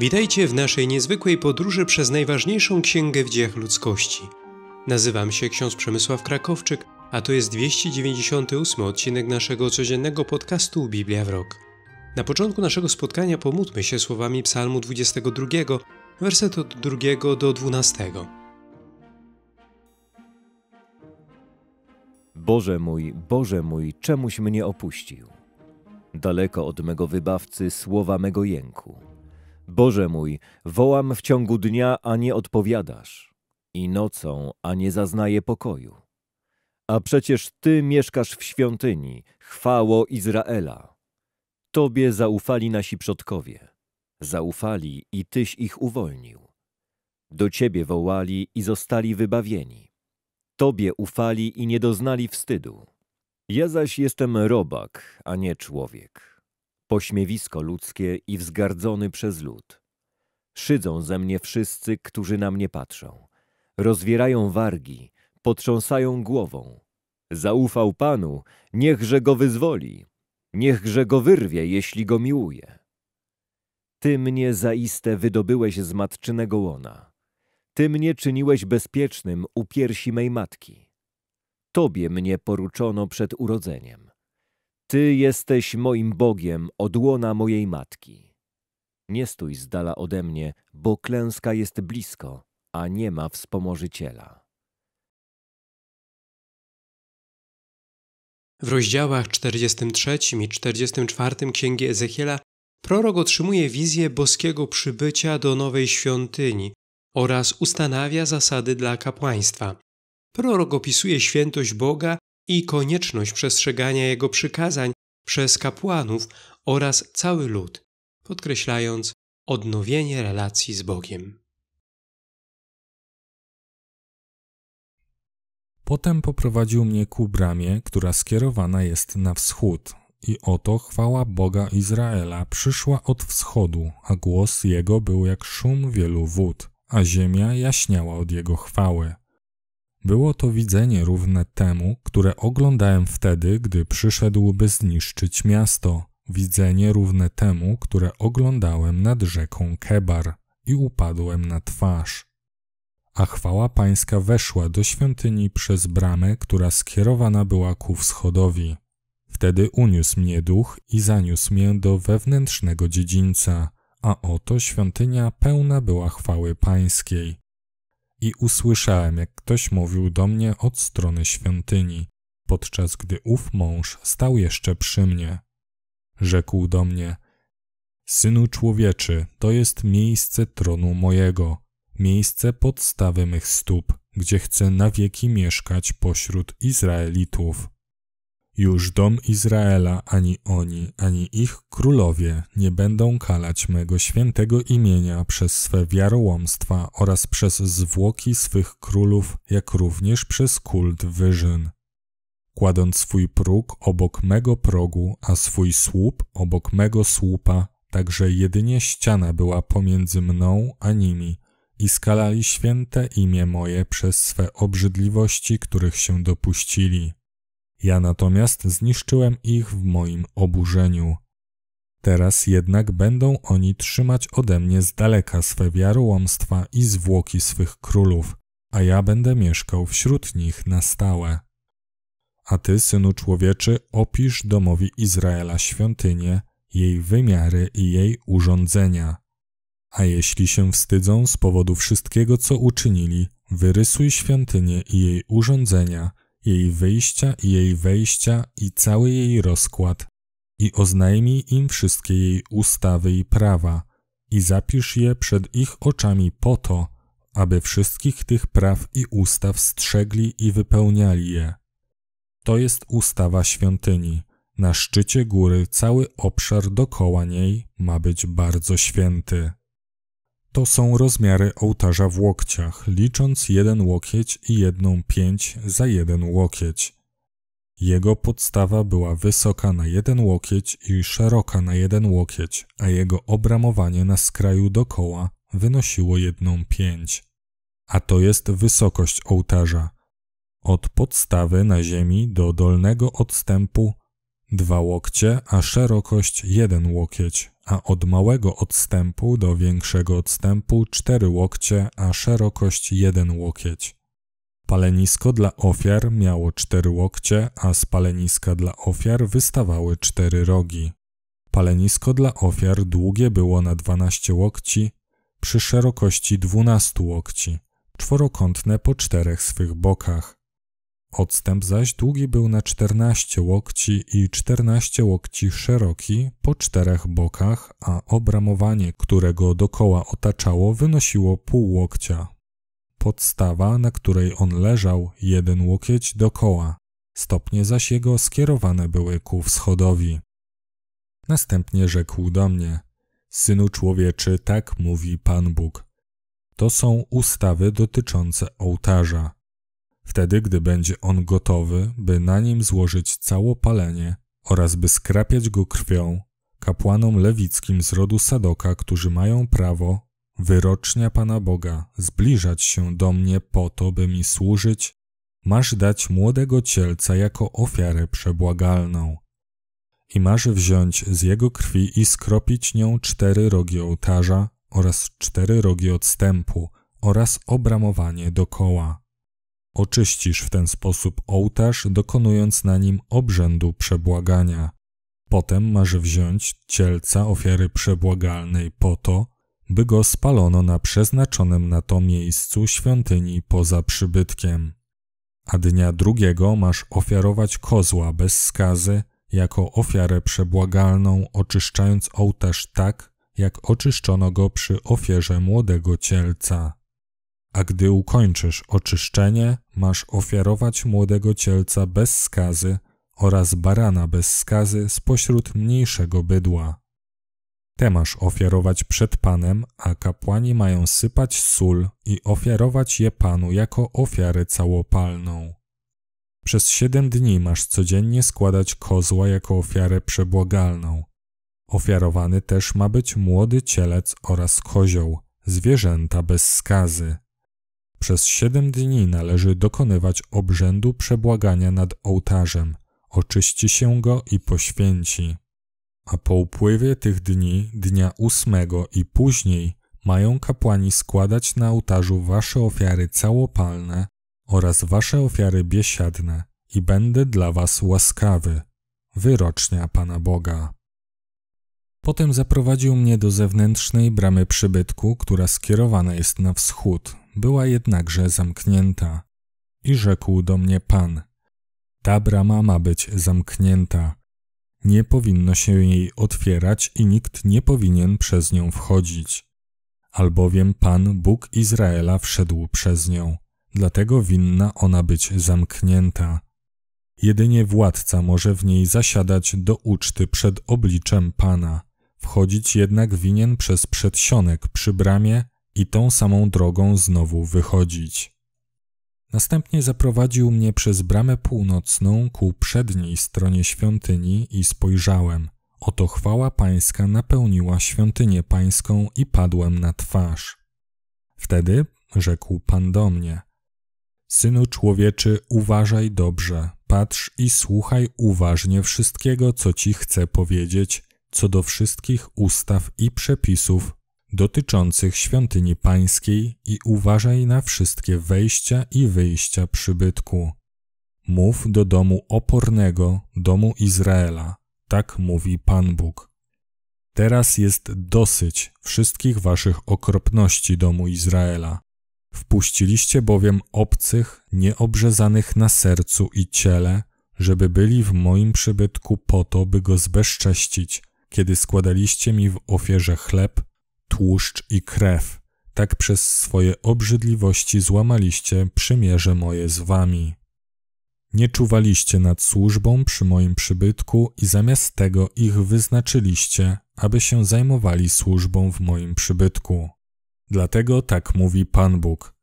Witajcie w naszej niezwykłej podróży przez najważniejszą księgę w dziejach ludzkości. Nazywam się ksiądz Przemysław Krakowczyk, a to jest 298 odcinek naszego codziennego podcastu Biblia w rok. Na początku naszego spotkania pomódlmy się słowami Psalmu 22, werset od 2 do 12. Boże mój, czemuś mnie opuścił? Daleko od mego wybawcy słowa mego jęku. Boże mój, wołam w ciągu dnia, a nie odpowiadasz, i nocą, a nie zaznaję pokoju. A przecież Ty mieszkasz w świątyni, chwało Izraela. Tobie zaufali nasi przodkowie. Zaufali i Tyś ich uwolnił. Do Ciebie wołali i zostali wybawieni. Tobie ufali i nie doznali wstydu. Ja zaś jestem robak, a nie człowiek. Pośmiewisko ludzkie i wzgardzony przez lud. Szydzą ze mnie wszyscy, którzy na mnie patrzą. Rozwierają wargi, potrząsają głową. Zaufał Panu, niechże go wyzwoli. Niechże go wyrwie, jeśli go miłuje. Ty mnie zaiste wydobyłeś z matczynego łona. Ty mnie czyniłeś bezpiecznym u piersi mej matki. Tobie mnie poruczono przed urodzeniem. Ty jesteś moim Bogiem od łona mojej matki. Nie stój z dala ode mnie, bo klęska jest blisko, a nie ma wspomożyciela. W rozdziałach 43 i 44 Księgi Ezechiela prorok otrzymuje wizję boskiego przybycia do nowej świątyni oraz ustanawia zasady dla kapłaństwa. Prorok opisuje świętość Boga i konieczność przestrzegania Jego przykazań przez kapłanów oraz cały lud, podkreślając odnowienie relacji z Bogiem. Potem poprowadził mnie ku bramie, która skierowana jest na wschód. I oto chwała Boga Izraela przyszła od wschodu, a głos Jego był jak szum wielu wód, a ziemia jaśniała od Jego chwały. Było to widzenie równe temu, które oglądałem wtedy, gdy przyszedł, by zniszczyć miasto. Widzenie równe temu, które oglądałem nad rzeką Kebar i upadłem na twarz. A chwała Pańska weszła do świątyni przez bramę, która skierowana była ku wschodowi. Wtedy uniósł mnie duch i zaniósł mnie do wewnętrznego dziedzińca, a oto świątynia pełna była chwały Pańskiej. I usłyszałem, jak ktoś mówił do mnie od strony świątyni, podczas gdy ów mąż stał jeszcze przy mnie. Rzekł do mnie: Synu człowieczy, to jest miejsce tronu mojego, miejsce podstawy mych stóp, gdzie chcę na wieki mieszkać pośród Izraelitów. Już dom Izraela, ani oni, ani ich królowie nie będą kalać mego świętego imienia przez swe wiarołomstwa oraz przez zwłoki swych królów, jak również przez kult wyżyn. Kładąc swój próg obok mego progu, a swój słup obok mego słupa, tak że jedynie ściana była pomiędzy mną a nimi, i skalali święte imię moje przez swe obrzydliwości, których się dopuścili. Ja natomiast zniszczyłem ich w moim oburzeniu. Teraz jednak będą oni trzymać ode mnie z daleka swe wiarołomstwa i zwłoki swych królów, a ja będę mieszkał wśród nich na stałe. A ty, synu człowieczy, opisz domowi Izraela świątynię, jej wymiary i jej urządzenia. A jeśli się wstydzą z powodu wszystkiego, co uczynili, wyrysuj świątynię i jej urządzenia, jej wyjścia i jej wejścia i cały jej rozkład i oznajmij im wszystkie jej ustawy i prawa i zapisz je przed ich oczami po to, aby wszystkich tych praw i ustaw strzegli i wypełniali je. To jest ustawa świątyni. Na szczycie góry cały obszar dokoła niej ma być bardzo święty. To są rozmiary ołtarza w łokciach, licząc 1 łokieć i 1 pięć za 1 łokieć. Jego podstawa była wysoka na 1 łokieć i szeroka na 1 łokieć, a jego obramowanie na skraju dokoła wynosiło 1 pięć. A to jest wysokość ołtarza. Od podstawy na ziemi do dolnego odstępu 2 łokcie, a szerokość 1 łokieć, a od małego odstępu do większego odstępu 4 łokcie, a szerokość 1 łokieć. Palenisko dla ofiar miało 4 łokcie, a z paleniska dla ofiar wystawały 4 rogi. Palenisko dla ofiar długie było na 12 łokci, przy szerokości 12 łokci, czworokątne po 4 swych bokach. Odstęp zaś długi był na 14 łokci i 14 łokci szeroki po 4 bokach, a obramowanie, które go dokoła otaczało, wynosiło pół łokcia. Podstawa, na której on leżał, 1 łokieć dokoła, stopnie zaś jego skierowane były ku wschodowi. Następnie rzekł do mnie: Synu człowieczy, tak mówi Pan Bóg. To są ustawy dotyczące ołtarza. Wtedy, gdy będzie on gotowy, by na nim złożyć całopalenie oraz by skrapiać go krwią, kapłanom lewickim z rodu Sadoka, którzy mają prawo, wyrocznia Pana Boga, zbliżać się do mnie po to, by mi służyć, masz dać młodego cielca jako ofiarę przebłagalną. I masz wziąć z jego krwi i skropić nią 4 rogi ołtarza oraz 4 rogi odstępu oraz obramowanie dokoła. Oczyścisz w ten sposób ołtarz, dokonując na nim obrzędu przebłagania. Potem masz wziąć cielca ofiary przebłagalnej po to, by go spalono na przeznaczonym na to miejscu świątyni poza przybytkiem. A dnia drugiego masz ofiarować kozła bez skazy jako ofiarę przebłagalną, oczyszczając ołtarz tak, jak oczyszczono go przy ofierze młodego cielca. A gdy ukończysz oczyszczenie, masz ofiarować młodego cielca bez skazy oraz barana bez skazy spośród mniejszego bydła. Te masz ofiarować przed Panem, a kapłani mają sypać sól i ofiarować je Panu jako ofiarę całopalną. Przez 7 dni masz codziennie składać kozła jako ofiarę przebłagalną. Ofiarowany też ma być młody cielec oraz kozioł, zwierzęta bez skazy. Przez 7 dni należy dokonywać obrzędu przebłagania nad ołtarzem, oczyści się go i poświęci. A po upływie tych dni, dnia 8 i później, mają kapłani składać na ołtarzu wasze ofiary całopalne oraz wasze ofiary biesiadne i będę dla was łaskawy. Wyrocznia Pana Boga. Potem zaprowadził mnie do zewnętrznej bramy przybytku, która skierowana jest na wschód, była jednakże zamknięta. I rzekł do mnie Pan: ta brama ma być zamknięta. Nie powinno się jej otwierać i nikt nie powinien przez nią wchodzić. Albowiem Pan, Bóg Izraela, wszedł przez nią, dlatego winna ona być zamknięta. Jedynie władca może w niej zasiadać do uczty przed obliczem Pana. Wchodzić jednak winien przez przedsionek przy bramie i tą samą drogą znowu wychodzić. Następnie zaprowadził mnie przez bramę północną ku przedniej stronie świątyni i spojrzałem. Oto chwała Pańska napełniła świątynię Pańską i padłem na twarz. Wtedy rzekł Pan do mnie: Synu człowieczy, uważaj dobrze, patrz i słuchaj uważnie wszystkiego, co ci chcę powiedzieć, co do wszystkich ustaw i przepisów dotyczących świątyni Pańskiej i uważaj na wszystkie wejścia i wyjścia przybytku. Mów do domu opornego, domu Izraela, tak mówi Pan Bóg. Teraz jest dosyć wszystkich waszych okropności, domu Izraela. Wpuściliście bowiem obcych, nieobrzezanych na sercu i ciele, żeby byli w moim przybytku po to, by go zbezcześcić, kiedy składaliście mi w ofierze chleb, tłuszcz i krew. Tak przez swoje obrzydliwości złamaliście przymierze moje z wami. Nie czuwaliście nad służbą przy moim przybytku i zamiast tego ich wyznaczyliście, aby się zajmowali służbą w moim przybytku. Dlatego tak mówi Pan Bóg.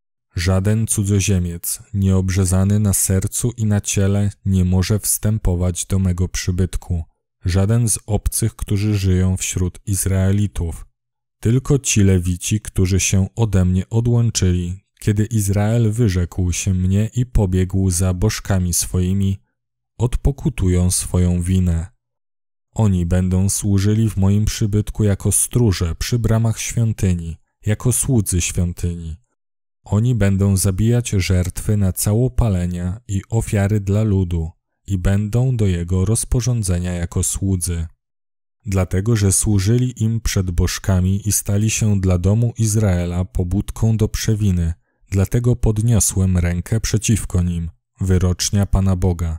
Żaden cudzoziemiec, nieobrzezany na sercu i na ciele, nie może wstępować do mego przybytku. Żaden z obcych, którzy żyją wśród Izraelitów. Tylko ci Lewici, którzy się ode mnie odłączyli, kiedy Izrael wyrzekł się mnie i pobiegł za bożkami swoimi, odpokutują swoją winę. Oni będą służyli w moim przybytku jako stróże przy bramach świątyni, jako słudzy świątyni. Oni będą zabijać żertwy na całopalenia i ofiary dla ludu i będą do jego rozporządzenia jako słudzy. Dlatego, że służyli im przed bożkami i stali się dla domu Izraela pobudką do przewiny, dlatego podniosłem rękę przeciwko nim, wyrocznia Pana Boga.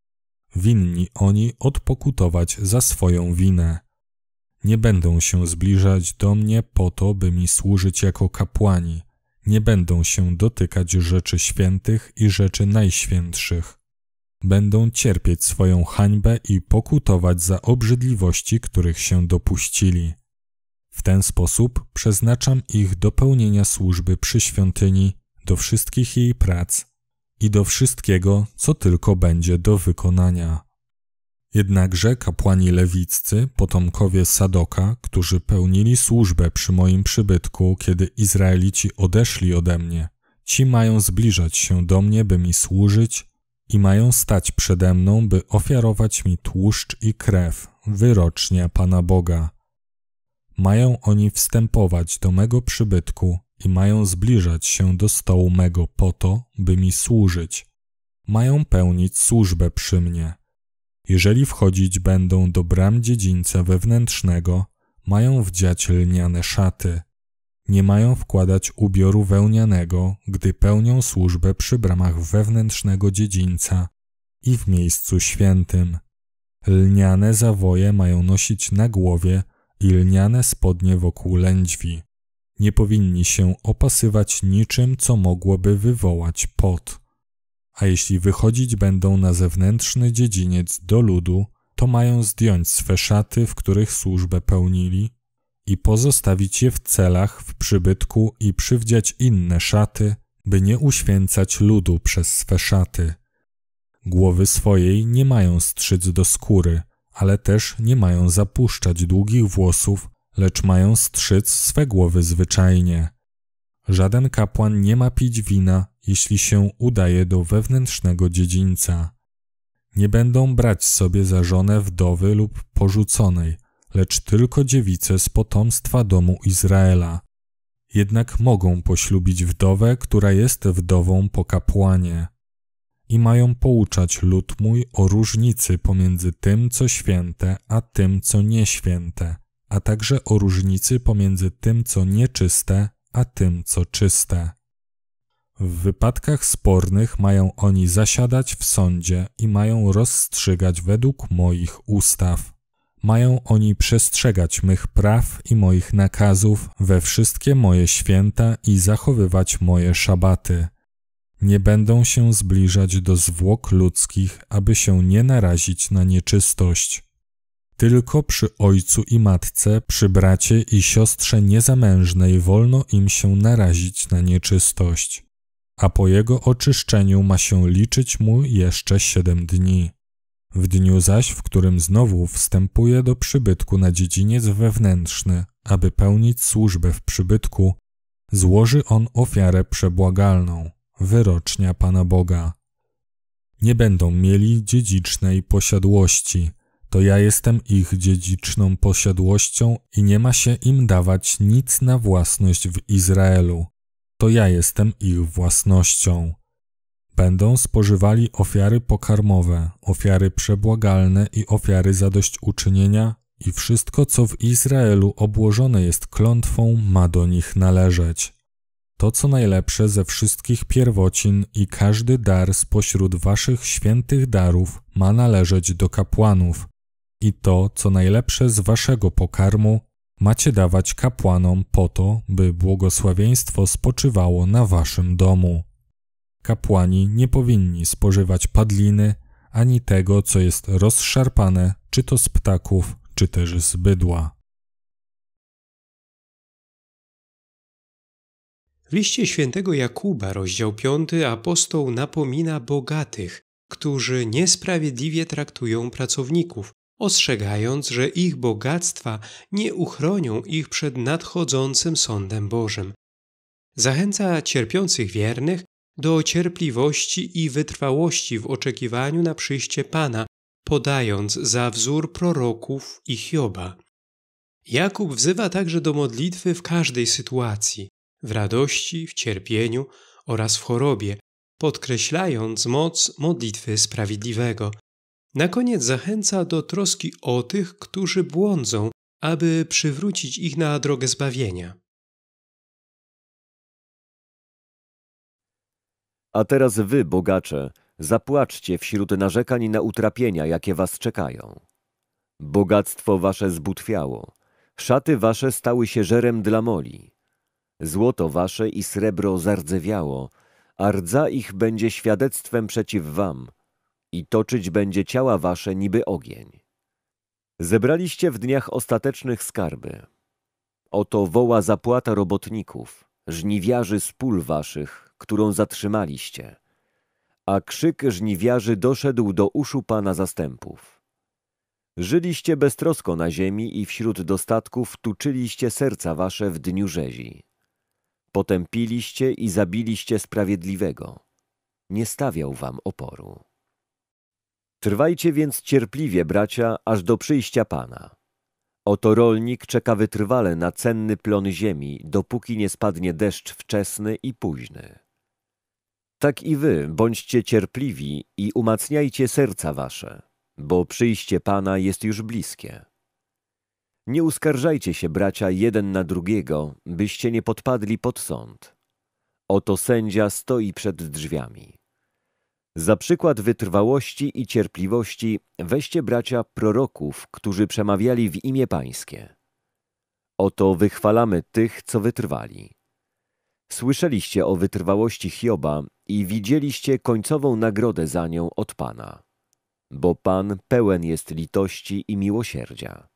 Winni oni odpokutować za swoją winę. Nie będą się zbliżać do mnie po to, by mi służyć jako kapłani. Nie będą się dotykać rzeczy świętych i rzeczy najświętszych. Będą cierpieć swoją hańbę i pokutować za obrzydliwości, których się dopuścili. W ten sposób przeznaczam ich do pełnienia służby przy świątyni, do wszystkich jej prac i do wszystkiego, co tylko będzie do wykonania. Jednakże kapłani lewiccy, potomkowie Sadoka, którzy pełnili służbę przy moim przybytku, kiedy Izraelici odeszli ode mnie, ci mają zbliżać się do mnie, by mi służyć i mają stać przede mną, by ofiarować mi tłuszcz i krew, wyrocznia Pana Boga. Mają oni wstępować do mego przybytku i mają zbliżać się do stołu mego po to, by mi służyć. Mają pełnić służbę przy mnie. Jeżeli wchodzić będą do bram dziedzińca wewnętrznego, mają wdziać lniane szaty. Nie mają wkładać ubioru wełnianego, gdy pełnią służbę przy bramach wewnętrznego dziedzińca i w miejscu świętym. Lniane zawoje mają nosić na głowie i lniane spodnie wokół lędźwi. Nie powinni się opasywać niczym, co mogłoby wywołać pot. A jeśli wychodzić będą na zewnętrzny dziedziniec do ludu, to mają zdjąć swe szaty, w których służbę pełnili, i pozostawić je w celach, w przybytku i przywdziać inne szaty, by nie uświęcać ludu przez swe szaty. Głowy swojej nie mają strzyc do skóry, ale też nie mają zapuszczać długich włosów, lecz mają strzyc swe głowy zwyczajnie. Żaden kapłan nie ma pić wina, jeśli się udaje do wewnętrznego dziedzińca. Nie będą brać sobie za żonę wdowy lub porzuconej, lecz tylko dziewice z potomstwa domu Izraela. Jednak mogą poślubić wdowę, która jest wdową po kapłanie. I mają pouczać lud mój o różnicy pomiędzy tym, co święte, a tym, co nieświęte, a także o różnicy pomiędzy tym, co nieczyste, a tym, co czyste. W wypadkach spornych mają oni zasiadać w sądzie i mają rozstrzygać według moich ustaw. Mają oni przestrzegać mych praw i moich nakazów we wszystkie moje święta i zachowywać moje szabaty. Nie będą się zbliżać do zwłok ludzkich, aby się nie narazić na nieczystość. Tylko przy ojcu i matce, przy bracie i siostrze niezamężnej wolno im się narazić na nieczystość. A po jego oczyszczeniu ma się liczyć mu jeszcze 7 dni. W dniu zaś, w którym znowu wstępuje do przybytku na dziedziniec wewnętrzny, aby pełnić służbę w przybytku, złoży on ofiarę przebłagalną, wyrocznia Pana Boga. Nie będą mieli dziedzicznej posiadłości, to ja jestem ich dziedziczną posiadłością i nie ma się im dawać nic na własność w Izraelu, to ja jestem ich własnością. Będą spożywali ofiary pokarmowe, ofiary przebłagalne i ofiary zadośćuczynienia i wszystko, co w Izraelu obłożone jest klątwą, ma do nich należeć. To, co najlepsze ze wszystkich pierwocin i każdy dar spośród waszych świętych darów ma należeć do kapłanów i to, co najlepsze z waszego pokarmu, macie dawać kapłanom po to, by błogosławieństwo spoczywało na waszym domu. Kapłani nie powinni spożywać padliny, ani tego, co jest rozszarpane, czy to z ptaków, czy też z bydła. W liście świętego Jakuba, rozdział 5, apostoł napomina bogatych, którzy niesprawiedliwie traktują pracowników, ostrzegając, że ich bogactwa nie uchronią ich przed nadchodzącym sądem Bożym. Zachęca cierpiących wiernych do cierpliwości i wytrwałości w oczekiwaniu na przyjście Pana, podając za wzór proroków i Hioba. Jakub wzywa także do modlitwy w każdej sytuacji, w radości, w cierpieniu oraz w chorobie, podkreślając moc modlitwy sprawiedliwego. Na koniec zachęca do troski o tych, którzy błądzą, aby przywrócić ich na drogę zbawienia. A teraz wy, bogacze, zapłaczcie wśród narzekań na utrapienia, jakie was czekają. Bogactwo wasze zbutwiało, szaty wasze stały się żerem dla moli. Złoto wasze i srebro zardzewiało, a rdza ich będzie świadectwem przeciw wam i toczyć będzie ciała wasze niby ogień. Zebraliście w dniach ostatecznych skarby. Oto woła zapłata robotników, żniwiarzy z pól waszych, którą zatrzymaliście. A krzyk żniwiarzy doszedł do uszu Pana zastępów. Żyliście beztrosko na ziemi i wśród dostatków tuczyliście serca wasze w dniu rzezi. Potępiliście i zabiliście sprawiedliwego. Nie stawiał wam oporu. Trwajcie więc cierpliwie, bracia, aż do przyjścia Pana. Oto rolnik czeka wytrwale na cenny plon ziemi, dopóki nie spadnie deszcz wczesny i późny. Tak i wy bądźcie cierpliwi i umacniajcie serca wasze, bo przyjście Pana jest już bliskie. Nie uskarżajcie się, bracia, jeden na drugiego, byście nie podpadli pod sąd. Oto sędzia stoi przed drzwiami. Za przykład wytrwałości i cierpliwości weźcie, bracia, proroków, którzy przemawiali w imię Pańskie. Oto wychwalamy tych, co wytrwali. Słyszeliście o wytrwałości Hioba i widzieliście końcową nagrodę za nią od Pana. Bo Pan pełen jest litości i miłosierdzia.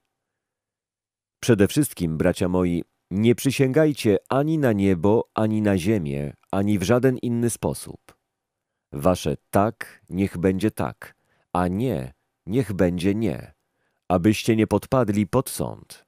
Przede wszystkim, bracia moi, nie przysięgajcie ani na niebo, ani na ziemię, ani w żaden inny sposób. Wasze tak, niech będzie tak, a nie, niech będzie nie, abyście nie podpadli pod sąd.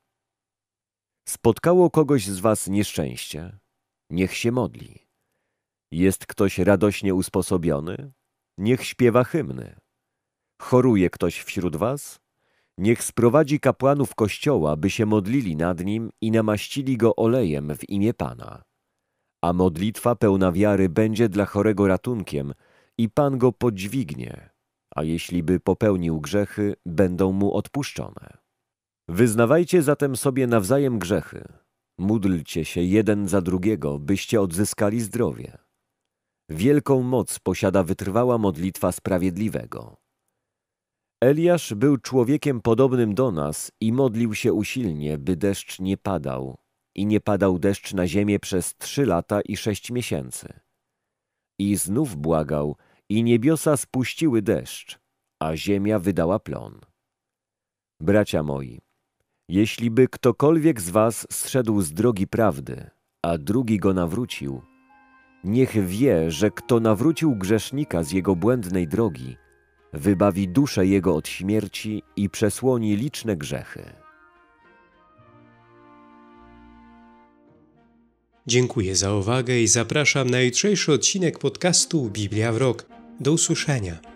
Spotkało kogoś z was nieszczęście? Niech się modli. Jest ktoś radośnie usposobiony? Niech śpiewa hymny. Choruje ktoś wśród was? Niech sprowadzi kapłanów kościoła, by się modlili nad nim i namaścili go olejem w imię Pana. A modlitwa pełna wiary będzie dla chorego ratunkiem i Pan go podźwignie, a jeśli by popełnił grzechy, będą mu odpuszczone. Wyznawajcie zatem sobie nawzajem grzechy. Módlcie się jeden za drugiego, byście odzyskali zdrowie. Wielką moc posiada wytrwała modlitwa sprawiedliwego. Eliasz był człowiekiem podobnym do nas i modlił się usilnie, by deszcz nie padał. I nie padał deszcz na ziemię przez 3 lata i 6 miesięcy. I znów błagał, i niebiosa spuściły deszcz, a ziemia wydała plon. Bracia moi, jeśli by ktokolwiek z was zszedł z drogi prawdy, a drugi go nawrócił, niech wie, że kto nawrócił grzesznika z jego błędnej drogi, wybawi duszę jego od śmierci i przesłoni liczne grzechy. Dziękuję za uwagę i zapraszam na jutrzejszy odcinek podcastu Biblia w rok. Do usłyszenia.